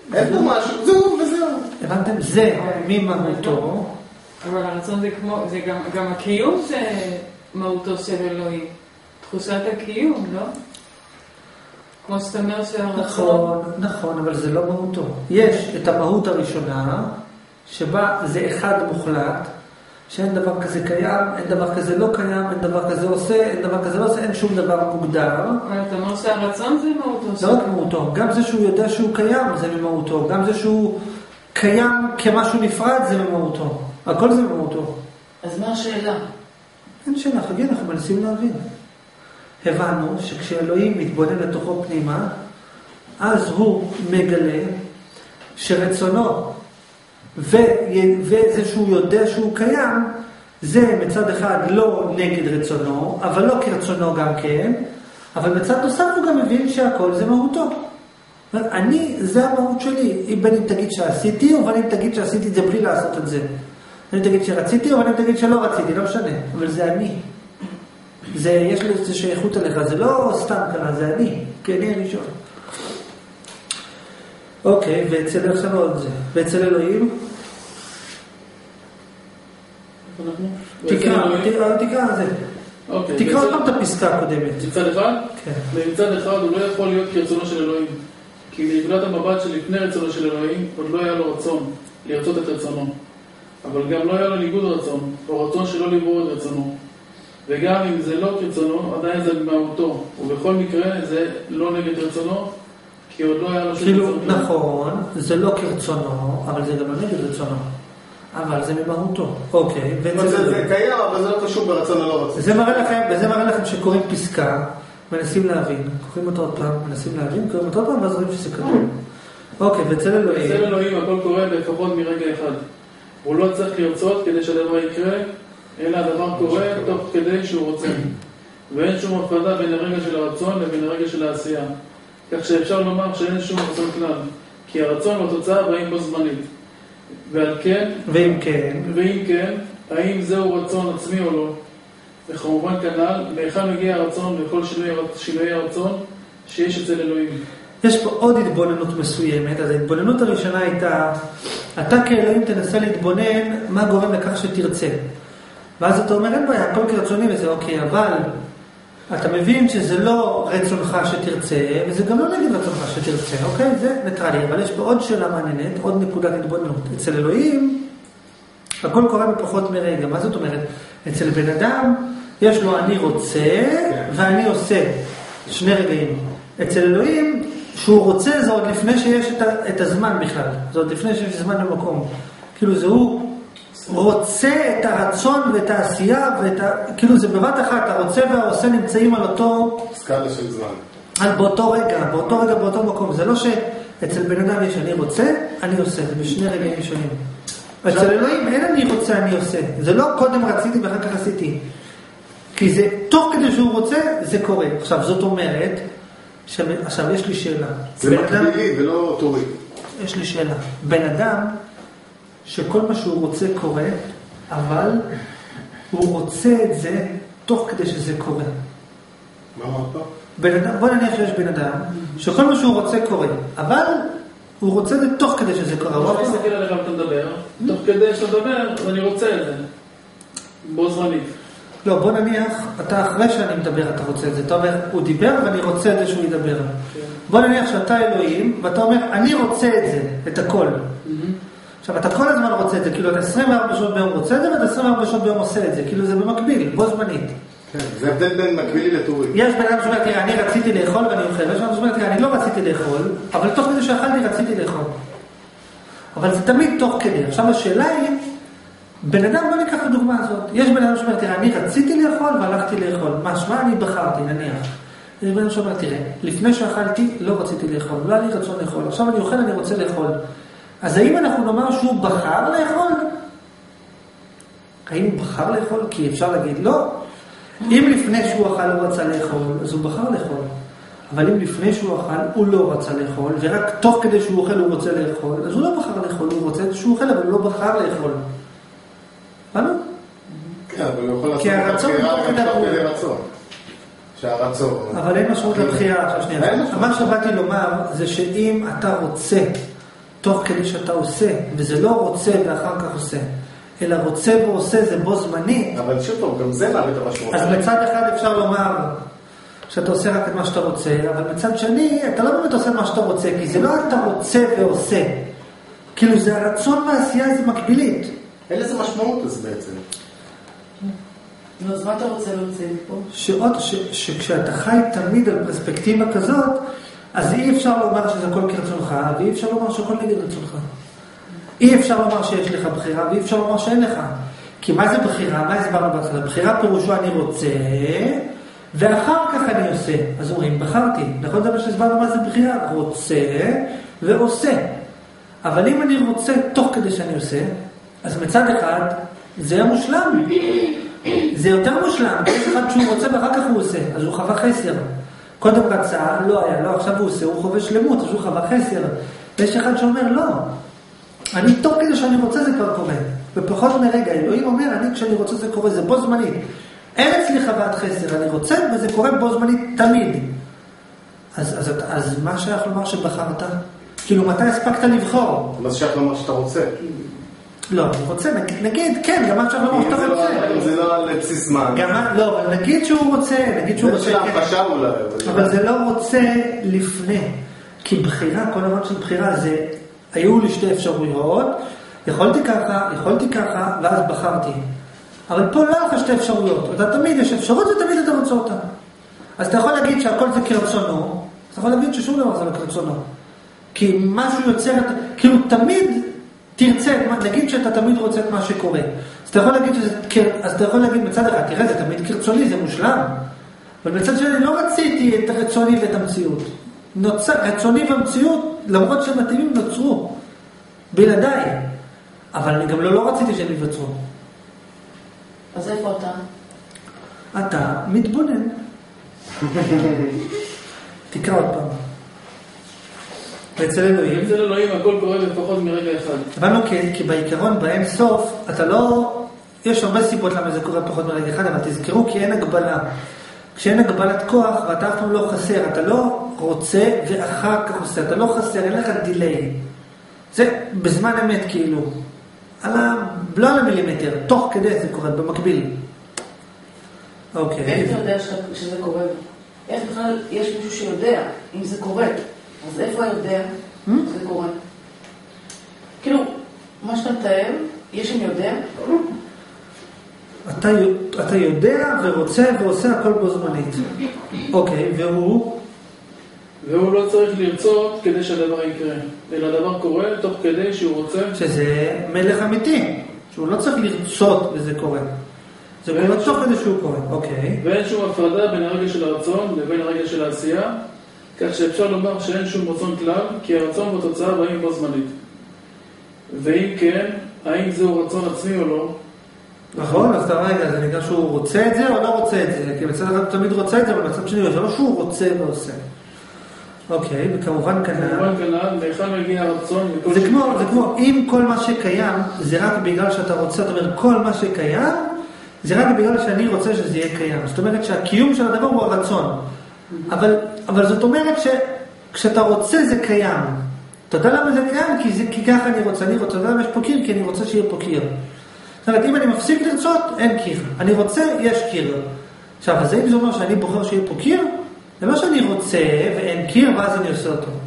אין פה משהו, זהו וזהו. הבנתם? זה ממהותו. אבל הרצון זה כמו, זה גם הקיום זה מהותו של אלוהים. תחושת הקיום, לא? כמו שאתה אומר שהרצון... נכון, אבל זה לא מהותו. יש את המהות הראשונה, שבה זה אחד מוחלט, שאין דבר כזה קיים, אין דבר כזה לא קיים, אין דבר כזה עושה, אין דבר כזה לא עושה, אין שום דבר מוגדר. אבל אתה אומר שהרצון זה מהותו. זה רק מהותו. גם זה שהוא יודע שהוא קיים זה ממהותו. גם זה שהוא קיים כמשהו נפרד זה ממהותו. הכל זה ממהותו. אז מה השאלה? אין שאלה, חגי, אנחנו מנסים להבין. הבנו שכשאלוהים מתבונן לתוכו פנימה, אז הוא מגלה שרצונו וזה שהוא יודע שהוא קיים, זה מצד אחד לא נגד רצונו, אבל לא כרצונו גם כן, אבל מצד נוסף הוא גם מבין שהכל זה מהותו. אני, זה המהות שלי, בין אם תגיד שעשיתי, או בין אם תגיד שעשיתי את זה בלי לעשות את זה. בין אם תגיד שרציתי, או בין אם תגיד שלא רציתי, לא משנה, אבל זה אני. יש לי שייכות עליך, זה לא סתם קרה, זה אני, כי אני הראשון. אוקיי, ואצל איך לנו עוד זה? ואצל אלוהים? תקרא זה. תקרא עוד פעם את הפסקה הקודמת. מצד אחד? כן. מצד אחד הוא לא יכול להיות כרצונו של אלוהים. כי מנקודת המבט שלפני רצונו של אלוהים, עוד לא היה לו רצון לרצות את רצונו. אבל גם לא היה לו ניגוד רצון, או רצון שלא לברוא את רצונו. וגם אם זה לא כרצונו, עדיין זה מהותו. ובכל מקרה זה לא נגד רצונו, כי עוד לא היה לו שום רצון. נכון, זה לא כרצונו, אבל זה גם לא נגד רצונו. אבל זה ממהותו. אוקיי. זה קיים, אבל זה לא קשור ברצון או לא רצון. וזה מראה לכם שקוראים פסקה, מנסים להבין. קוראים אותו עוד פעם, מנסים להבין, קוראים אותו עוד פעם, ואז רואים שזה כתוב. אוקיי, ואצל אלוהים. אצל אלוהים הכל קורה לפחות מרגע אחד. הוא לא צריך לרצות כדי שהדבר יקרה, אלא הדבר קורה תוך כדי שהוא רוצה. ואין שום הפרדה בין הרגע של הרצון לבין הרגע של העשייה. כך שאפשר לומר שאין שום רצון כלל. כי הרצון והתוצאה באים בו זמנית. ועל כן, ואם כן, האם זהו רצון עצמי או לא? וכמובן כנ"ל, להיכן מגיע הרצון וכל שינויי הרצון שיש אצל אלוהים. יש פה עוד התבוננות מסוימת. אז ההתבוננות הראשונה הייתה, אתה כאלוהים תנסה להתבונן מה גורם לכך שתרצה. ואז אתה אומר, אין בעיה, הכל כרצוני וזה אוקיי, אבל אתה מבין שזה לא רצונך שתרצה, וזה גם לא נגד רצונך שתרצה, אוקיי? זה ניטרלי. אבל יש פה עוד שאלה מעניינת, עוד נקודת התבוננות. אצל אלוהים, הכל קורה בפחות מרגע. מה זאת אומרת? אצל בן אדם, יש לו אני רוצה ואני עושה. שני רגעים. אצל אלוהים, שהוא רוצה זה עוד לפני שיש את הזמן בכלל. זה עוד לפני שיש זמן במקום. כאילו זה הוא רוצה את הרצון ואת העשייה, כאילו זה בבת אחת, הרוצה והעושה נמצאים על אותו... סקאלה של זמן. על באותו רגע, באותו מקום. זה לא שאצל בן אדם יש אני רוצה, אני עושה. זה בשני רגעים שונים. אצל אלוהים אין אני רוצה, אני עושה. זה לא קודם רציתי ואחר כך עשיתי. כי זה תוך כדי שהוא רוצה, זה קורה. עכשיו, זאת אומרת, עכשיו יש לי שאלה. זה מקבילי ולא תורי. יש לי שאלה. בן אדם שכל מה שהוא רוצה קורה, אבל הוא רוצה את זה תוך כדי שזה קורה. מה אמרת פה? בוא נניח שיש בן אדם שכל מה שהוא רוצה קורה, אבל הוא רוצה את זה תוך כדי שזה קורה. אני מסתכל עליך ואתה מדבר, תוך כדי שאתה מדבר, אני רוצה את זה. בו זמנית. לא, בוא נניח, אתה אחרי שאני מדבר, אתה רוצה את זה. אתה אומר, הוא דיבר ואני רוצה את זה שהוא ידבר. בוא נניח שאתה אלוהים, ואתה אומר, אני רוצה את זה, את הכל. עכשיו, אתה כל הזמן רוצה את זה, כאילו, אתה 24 שעות ביום רוצה את זה, ואתה 24 שעות ביום עושה את זה. כאילו, זה במקביל, בו זמנית. כן, זה הבדל בין מקבילי לטורי. יש בן אדם שאומר, תראה, אני רציתי לאכול ואני אוכל. ויש בן אדם שאומר, תראה, אני לא רציתי לאכול, אבל תוך כדי שאכלתי רציתי לאכול. אבל זה תמיד תוך כדי. עכשיו, השאלה היא, בן אדם, לא ניקח את הדוגמה הזאת. יש בן אדם שאומר, תראה, אני רציתי לאכול והלכתי לאכול. מה אני בחרתי, נניח. יש בן אדם שאומר, תראה, לפני שאכלתי, לא רציתי לאכול. לא היה לי רצון לאכול. עכשיו אני אוכל, אני רוצה לאכול. אז האם אנחנו נאמר שהוא בחר לאכול? האם הוא בחר לאכול? כי אפשר להגיד, לא. אם לפני שהוא אכל הוא רצה לאכול, אז הוא בחר לאכול. אבל אם לפני שהוא אכל הוא לא רצה לאכול, ורק תוך כדי שהוא אוכל הוא רוצה לאכול, אז הוא לא בחר לאכול, הוא רוצה שהוא אוכל, אבל הוא לא בחר לאכול. למה? כן, אבל הוא יכול לעשות כי הרצון הוא לא כדי רצון. שהרצון... אבל אין משמעות לבחירה. מה שבאתי לומר זה שאם אתה רוצה תוך כדי שאתה עושה, וזה לא רוצה ואחר כך עושה, אלא רוצה ועושה זה בו זמני. אבל שוב, גם זה מאבד את המשמעות. אז מצד אחד אפשר לומר שאתה עושה רק את מה שאתה רוצה, אבל מצד שני, אתה לא באמת עושה מה שאתה רוצה, כי זה לא אתה רוצה ועושה. כאילו זה הרצון והעשייה, זה מקבילית. אין לזה משמעות אז בעצם. אז מה אתה רוצה להוציא פה? שכשאתה חי תמיד על פרספקטיבה כזאת, אז אי אפשר לומר שזה הכל כרצונך, ואי אפשר לומר שהכל נגד רצונך. אי אפשר לומר שיש לך בחירה, ואי אפשר לומר שאין לך. כי מה זה בחירה? מה הסברנו בהתחלה? בחירה פירושו אני רוצה, ואחר כך אני עושה. אז אומרים, בחרתי. נכון דבר שהסברנו מה זה בחירה? רוצה ועושה. אבל אם אני רוצה תוך כדי שאני עושה, אז מצד אחד, זה מושלם. זה יותר מושלם. יש אחד שהוא רוצה ואחר כך הוא עושה. אז הוא חווה חסר. קודם רצה, לא היה, לא, עכשיו הוא עושה, הוא חווה שלמות, אז הוא חווה חסר. ויש אחד שאומר, לא. אני תוך כדי שאני רוצה זה כבר קורה. ופחות מרגע, אלוהים אומר, אני כשאני רוצה זה קורה, זה בו זמנית. אין אצלי חוות חסר, אני רוצה וזה קורה בו זמנית תמיד. אז מה שייך לומר שבחרת? כאילו, מתי הספקת לבחור? מה זה שייך לומר שאתה רוצה? לא, אני רוצה, נגיד, כן, גם מה שייך לומר שאתה רוצה. אם זה לא על בסיס זמן. לא, אבל נגיד שהוא רוצה, זה של ההפשע אולי. אבל זה לא רוצה לפני. כי בחירה, כל דבר של בחירה זה, היו לי שתי אפשרויות, יכולתי ככה, ואז בחרתי. אבל פה לא לך שתי אפשרויות. אתה תמיד יש אפשרות ותמיד אתה רוצה אותה. אז אתה יכול להגיד שהכל זה כרצונו, אתה יכול להגיד ששום דבר זה לא כרצונו. כי משהו יוצר, כאילו תמיד תרצה, נגיד שאתה תמיד רוצה את מה שקורה. אז אתה יכול להגיד מצד אחד, תראה, זה תמיד כרצוני, זה מושלם. אבל מצד שני, לא רציתי את הרצוני ואת המציאות. רצוני והמציאות, למרות שהם מתאימים, נוצרו. בלעדיי. אבל אני גם לא רציתי שהם יווצרו. אז איפה אתה? אתה מתבונן. תקרא עוד פעם. ואצל אלוהים. אצל אלוהים הכל קורה לפחות מרגע אחד. הבנו כי בעיקרון, באין סוף, אתה לא... יש הרבה סיבות למה זה קורה פחות מרגע אחד, אבל תזכרו כי אין הגבלה. כשאין הגבלת כוח, ואתה אף פעם לא חסר, אתה לא רוצה ואחר כך עושה, אתה לא חסר, אין לך דיליי. זה בזמן אמת כאילו. לא על המילימטר, תוך כדי זה קורה, במקביל. אוקיי. איך אתה יודע שזה קורה? איך בכלל יש מישהו שיודע אם זה קורה? אז איפה היודע שזה קורה? כאילו, מה שאתה מתאר, יש אם יודע? אתה יודע ורוצה ועושה הכל בו זמנית. אוקיי, והוא לא צריך לרצות כדי שהדבר יקרה, אלא הדבר קורה תוך כדי שהוא רוצה. שזה מלך אמיתי, שהוא לא צריך לרצות וזה קורה. זה קורה תוך כדי שהוא קורה, אוקיי. ואין שום הפרדה בין הרגע של הרצון לבין הרגע של העשייה, כך שאפשר לומר שאין שום רצון כלל, כי הרצון והתוצאה באים בו זמנית. ואם כן, האם זהו רצון עצמי או לא? נכון, אז רגע, זה נקרא שהוא רוצה את זה או לא רוצה את זה, כי מצד אחד הוא תמיד רוצה את זה, אבל מצד שני זה לא שהוא רוצה ועושה. אוקיי, וכמובן כנ"ל, מאיפה מגיע הרצון? זה כמו, אם כל מה שקיים זה רק בגלל שאתה רוצה, זאת אומרת, כל מה שקיים זה רק בגלל שאני רוצה שזה יהיה קיים. זאת אומרת שהקיום של הדבר הוא הרצון. אבל זאת אומרת שכשאתה רוצה זה קיים. אתה יודע למה זה קיים? כי ככה אני רוצה, אתה יודע למה יש פה קיר? כי אני רוצה שיהיה פה קיר. זאת אומרת, אם אני מפסיק לרצות, אין קיר. אני רוצה, יש קיר. עכשיו, אז אם זה אומר שאני בוחר שיהיה פה קיר, זה לא שאני רוצה ואין קיר, ואז אני עושה אותו.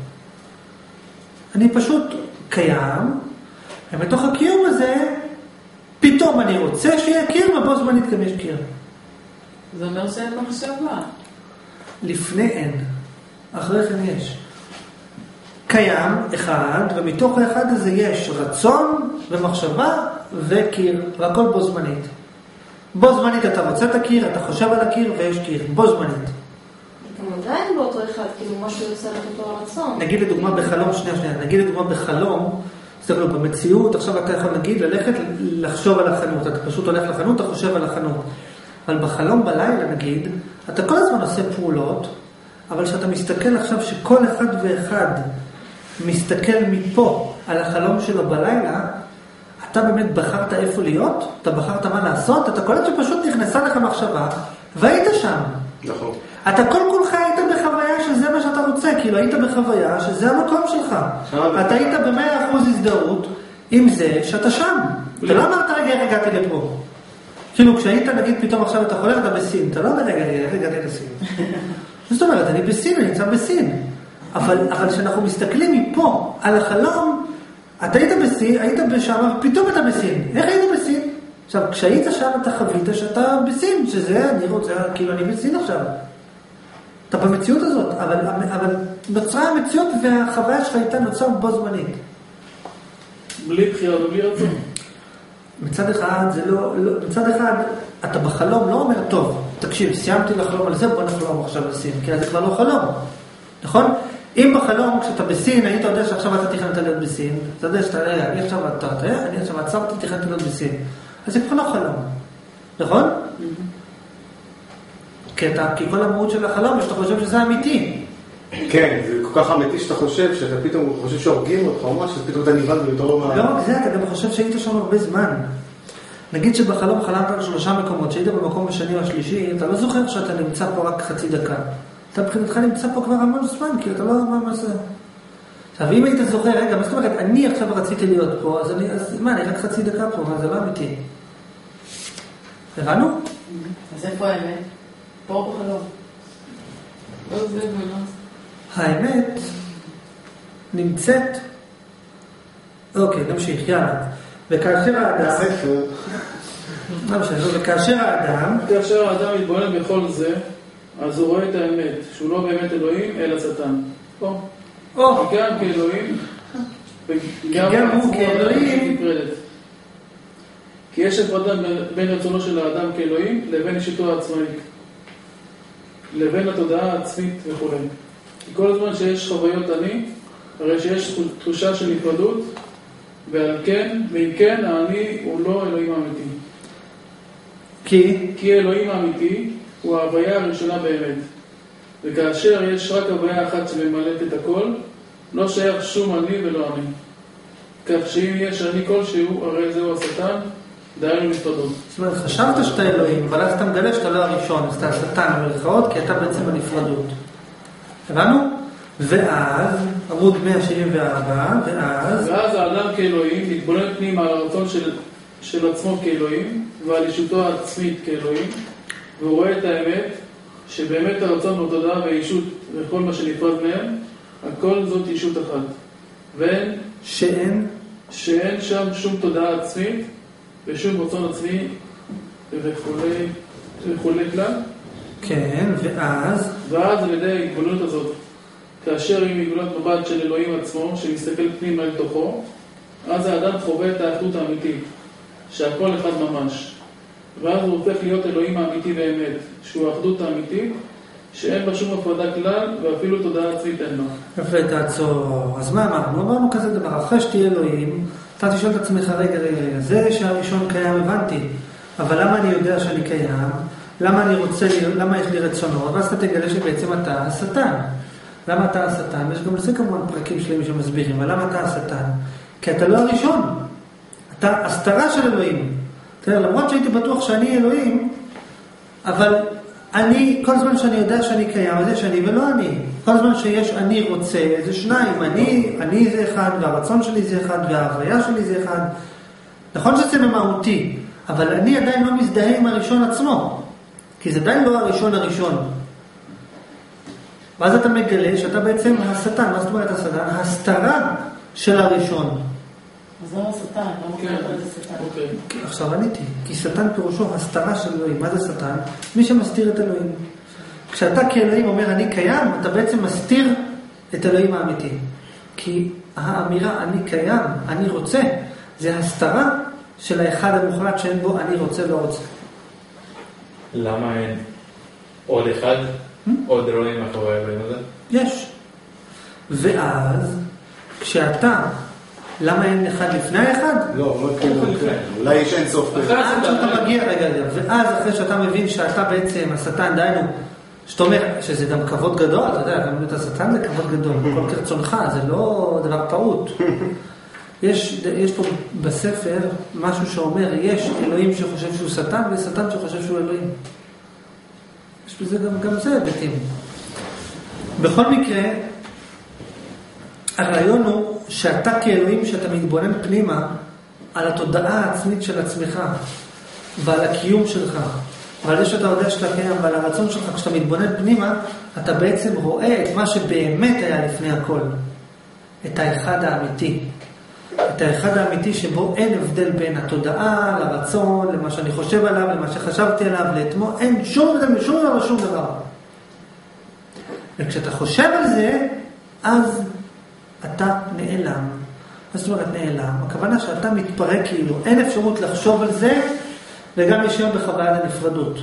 אני פשוט קיים, ומתוך הקיום הזה, פתאום אני רוצה שיהיה קיר, ובו זמנית גם יש קיר. זה אומר שאין מחשבה. לפני אין, אחרי כן יש. קיים אחד, ומתוך האחד הזה יש רצון ומחשבה וקיר, והכל בו זמנית. בו זמנית אתה רוצה את הקיר, אתה חושב על הקיר ויש קיר, בו זמנית. גם עדיין באותו אחד, כאילו משהו יוצא לך אותו הרצון. נגיד לדוגמה בחלום, נגיד לדוגמה בחלום, זאת אומרת, במציאות, עכשיו אתה יכול נגיד ללכת לחשוב על החנות, אתה פשוט הולך לחנות, אתה חושב על החנות. אבל בחלום בלילה נגיד, אתה כל הזמן עושה פעולות, אבל שאתה מסתכל עכשיו שכל אחד ואחד מסתכל מפה על החלום שלו בלילה, אתה באמת בחרת איפה להיות, אתה בחרת מה לעשות, אתה קולט שפשוט נכנסה לך מחשבה, והיית שם. נכון. אתה כל כולך היית בחוויה שזה מה שאתה רוצה, כאילו היית בחוויה שזה המקום שלך. אתה היית ב100% הזדהות עם זה שאתה שם. אתה לא אמרת רגע איך הגעתי לפה. כאילו כשהיית נגיד פתאום עכשיו אתה חולה אתה בסין, אתה לא אומר רגע איך הגעתי לסין. זאת אומרת, אני בסין, אני נמצא בסין. אבל כשאנחנו מסתכלים מפה על החלום, אתה היית בסין, היית בשם, פתאום אתה בסין. איך היית בסין? עכשיו, כשהיית שם אתה חווית שאתה בסין, שזה אני רוצה, כאילו אני בסין עכשיו. אתה במציאות הזאת, אבל נוצרה המציאות והחוויה שלך הייתה נוצרה בו זמנית. בלי בחירה ובלי רצון. מצד אחד, מצד אחד, אתה בחלום לא אומר, טוב, תקשיב, סיימתי לחלום על זה, בוא נחלום עכשיו בסין, כי זה כבר לא חלום, נכון? אם בחלום, כשאתה בסין, היית יודע שעכשיו אתה תכנת להיות בסין, אתה יודע שאתה, אני עכשיו עצרתי, תכנתי להיות בסין, אז זה כבר לא חלום, נכון? כי כל המהות של החלום, שאתה חושב שזה אמיתי. כן, זה כל כך אמיתי שאתה חושב, שאתה פתאום חושב שהורגים אותך או משהו, פתאום אתה נבד ולתרום מה... לא רק זה, אתה גם חושב שהיית שם הרבה זמן. נגיד שבחלום חלמת על 3 מקומות, שהיית במקום השני או השלישי, אתה לא זוכר שאתה נמצא פה רק חצי דקה. אתה מבחינתך נמצא פה כבר המון זמן, כי אתה לא מה זה. עכשיו, אם היית זוכר, רגע, מה זאת אומרת, אני עכשיו רציתי להיות פה, אז מה, אני רק חצי דקה פה, זה לא אמיתי. הבנו? אז איפה האמת? פה בחלום. לא זה ולא. האמת נמצאת, אוקיי, נמשיך, יאללה. וכאשר האדם, וכאשר האדם מתבונן בכל זה, אז הוא רואה את האמת, שהוא לא באמת אלוהים, אלא שטן. גם כאלוהים, גם הוא כאלוהים, כי יש הפרדה בין רצונו של האדם כאלוהים לבין אישיותו העצמאית, לבין התודעה העצמית וכו'. כי כל הזמן שיש חוויות אני, הרי שיש תחושה של נפרדות, ועל כן, ואם כן, האני הוא לא אלוהים האמיתי. כי אלוהים האמיתי הוא ההוויה הראשונה באמת. וכאשר יש רק הוויה אחת שממלאת את הכל, לא שייך שום אני ולא אני. כך שאם יש אני כלשהו, הרי זהו השטן, דהיינו נפרדות. זאת אומרת, חשבת שאתה אלוהים, אבל אז אתה מגלה שאתה לא הראשון, אז אתה השטן במרכאות, כי אתה בעצם הנפרדות. הבנו? ואז, עמוד 174, ואז האדם כאלוהים מתבונן פנימה על הרצון של עצמו כאלוהים, ועל אישותו העצמית כאלוהים, והוא רואה את האמת, שבאמת הרצון הוא תודעה והאישות וכל מה שנפרד מהם, הכל זאת אישות אחת. שאין שם שום תודעה עצמית, ושום רצון עצמי וכולי כלל. כן, ואז על ידי ההתבוננות הזאת, כאשר היא מגולת מבט של אלוהים עצמו, שמסתכל פנימה אל תוכו, אז האדם חווה את האחדות האמיתית, שהכל אחד ממש. ואז הוא הופך להיות אלוהים האמיתי באמת, שהוא האחדות האמיתית, שאין בה שום הפרדה כלל, ואפילו תודעה עצמית אין בה. יפה, תעצור. אז מה אמרנו? לא אמרנו כזה דבר. אחרי שתהיה אלוהים, אתה תשאל את עצמך, רגע, זה שהראשון קיים הבנתי, אבל למה אני יודע שאני קיים? למה יש לי רצונות? ואז אתה תגלה שבעצם אתה השטן. למה אתה השטן? יש גם לזה כמובן פרקים שלמים שמסבירים, אבל למה אתה השטן? כי אתה לא הראשון. אתה הסתרה של אלוהים. תראה, למרות שהייתי בטוח שאני אלוהים, אבל אני, כל זמן שאני יודע שאני קיים, זה שאני ולא אני. כל זמן שיש אני רוצה, זה שניים. אני זה אחד, והרצון שלי זה אחד, וההוויה שלי זה אחד. נכון שזה ממהותי, אבל אני עדיין לא מזדהה עם הראשון עצמו. כי זה עדיין לא הראשון. ואז אתה מגלה שאתה בעצם השטן. מה זאת אומרת השטן? הסתרה של הראשון. אז לא השטן, לא מוכרת על זה שטן. עכשיו עניתי, כי שטן פירושו הסתרה של אלוהים. מה זה שטן? מי שמסתיר את אלוהים. כשאתה כאלוהים אומר אני קיים, אתה בעצם מסתיר את אלוהים האמיתי. כי האמירה אני קיים, אני רוצה, זה הסתרה של האחד המוחלט שאין בו אני רוצה לא רוצה. למה אין עוד אחד, עוד אלוהים מאחורי האלוהים הזה? יש. ואז, כשאתה, למה אין אחד לפני האחד? לא לפני. אולי יש אין סוף. עד שאתה מגיע, ואז אחרי שאתה מבין שאתה בעצם השטן, דיינו, שאתה אומר שזה גם כבוד גדול, אתה יודע, גם את השטן זה כבוד גדול, בכל כרצונך, זה לא דבר פעוט. יש פה בספר משהו שאומר, יש אלוהים שחושב שהוא שטן, ושטן שחושב שהוא אלוהים. יש בזה גם זה היבטים. בכל מקרה, הרעיון הוא שאתה כאלוהים, שאתה מתבונן פנימה על התודעה העצמית של עצמך, ועל הקיום שלך, ועל זה שאתה יודע שאתה קיים, ועל הרצון שלך, כשאתה מתבונן פנימה, אתה בעצם רואה את מה שבאמת היה לפני הכל. את האחד האמיתי. את האחד האמיתי שבו אין הבדל בין התודעה, לרצון, למה שאני חושב עליו, למה שחשבתי עליו, לאתמול, אין שום הבדל, שום דבר. וכשאתה חושב על זה, אז אתה נעלם. זאת אומרת נעלם. הכוונה שאתה מתפרק כאילו, אין אפשרות לחשוב על זה, וגם יש היום בחוויית הנפרדות.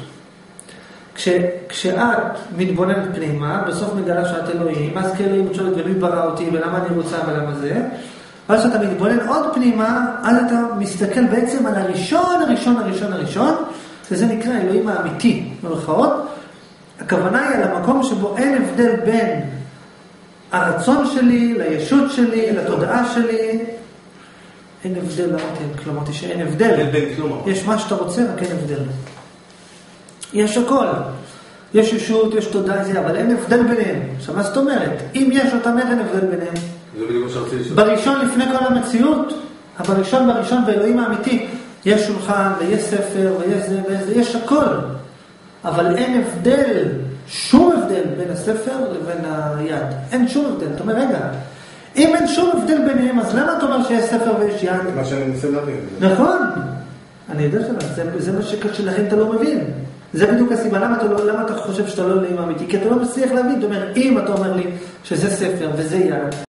כשאת מתבוננת פנימה, בסוף מגלה שאת אלוהים, אז כאלוהים שואלת ומי ברא אותי, ולמה אני רוצה ולמה זה, ואז שאתה מתבונן עוד פנימה, אז אתה מסתכל בעצם על הראשון, וזה נקרא אלוהים האמיתי, במרכאות. הכוונה היא על המקום שבו אין הבדל בין הרצון שלי, לישות שלי, לתודעה שלי, אין הבדל, כלומר, שאין הבדל. יש מה שאתה רוצה, רק אין הבדל. יש הכל. יש ישות, יש תודעה, אבל אין הבדל ביניהם. עכשיו, מה זאת אומרת? אם יש אותם, אין הבדל ביניהם. זה בדיוק מה שרציתי לשאול. בראשון לפני כל המציאות, בראשון באלוהים האמיתי, יש שולחן ויש ספר ויש זה וזה, יש הכל. אבל אין הבדל, שום הבדל בין הספר לבין היד. אין שום הבדל. אתה אומר, רגע, אם אין שום הבדל ביניהם, אז למה אתה אומר שיש ספר ויש יד? מה שאני מנסה להבין. נכון. אני יודע זה מה שלכם אתה לא מבין. זה בדיוק הסיבה. למה אתה חושב שאתה לא אלוהים אמיתי? כי אתה לא מצליח להבין. זאת אומרת, אם אתה אומר לי שזה ספר וזה יד,